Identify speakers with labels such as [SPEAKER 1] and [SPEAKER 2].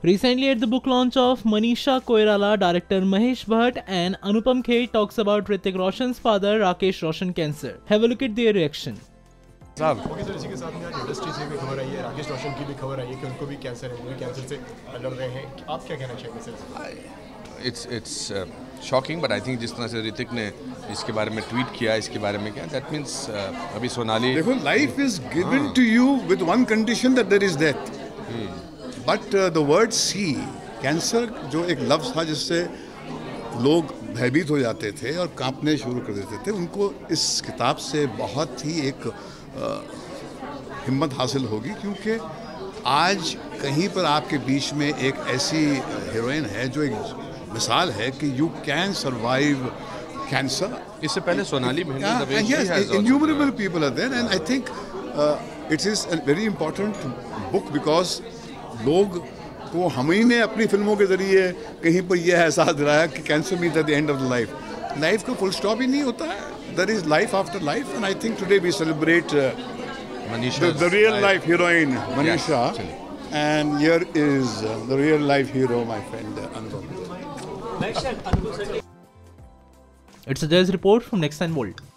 [SPEAKER 1] Recently at the book launch of Manisha Koirala, director Mahesh Bhatt and Anupam Kher talks about Hrithik Roshan's father Rakesh Roshan cancer. Have a look at their reaction.
[SPEAKER 2] Okay sir, इसी के साथ में आज industry से भी खबर आई है, राकेश रोशन की भी खबर आई है कि उनको भी कैंसर है, वो भी कैंसर से लड़ रहे हैं. आप क्या कहना चाहेंगे sir?
[SPEAKER 3] It's shocking, but I think जिस तरह से ऋतिक ने इसके बारे में ट्वीट किया, इसके बारे में क्या, that means अभी सोनाली.
[SPEAKER 4] देखो, life is given to you with one condition that there is death. But the word see, cancer जो एक लफ्ज़ था जिससे लोग भयभीत हो जाते थे और कांपने शुरू कर देते थे, उनको इस किताब से बहुत ही एक हिम्मत हासिल होगी, क्योंकि आज कहीं पर आपके बीच में एक ऐसी हीरोइन है जो एक मिसाल है कि यू कैन सर्वाइव कैंसर.
[SPEAKER 3] इससे पहले Sonali mehndi,
[SPEAKER 4] innumerable people are there, and I think it is a very important book because लोग को हम ही ने अपनी फिल्मों के जरिए कहीं पर यह एहसास दिलाया कि cancer means at the end of the life. Life का फुल स्टॉप ही नहीं होता है. There is life after life, and I think today we celebrate the real life heroine Manisha, and here is the real life hero, my friend Anupam.
[SPEAKER 1] It's a jazz report from Next 9 Volt.